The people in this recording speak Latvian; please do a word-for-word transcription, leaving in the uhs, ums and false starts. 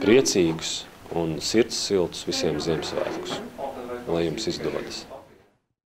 priecīgus un sirds siltus visiem Ziemassvētkus. Lai jums izdodas!